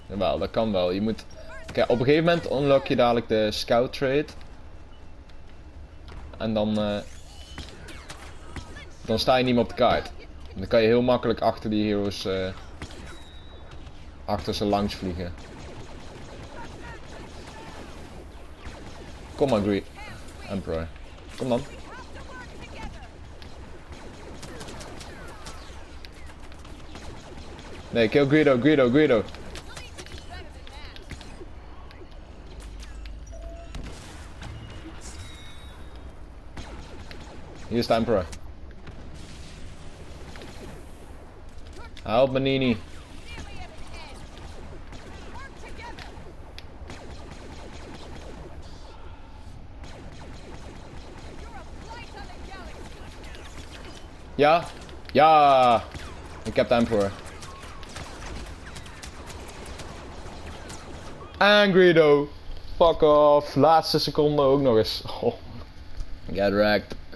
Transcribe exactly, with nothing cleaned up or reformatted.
Jawel, dat kan wel. Je moet... Kijk, op een gegeven moment unlock je dadelijk de scout trade. En dan... Uh... Dan sta je niet meer op de kaart. Dan kan je heel makkelijk achter die heroes... Uh... Achter ze langs vliegen. Kom maar, Greed. Emperor. Kom dan. Nee, kill Greedo, Greedo, Greedo. Hier is de Emperor. Help me, Nini. Ja, ja. Ik heb de Emperor. En Greedo. Fuck off. Laatste seconde ook nog eens. Oh. Get wrecked.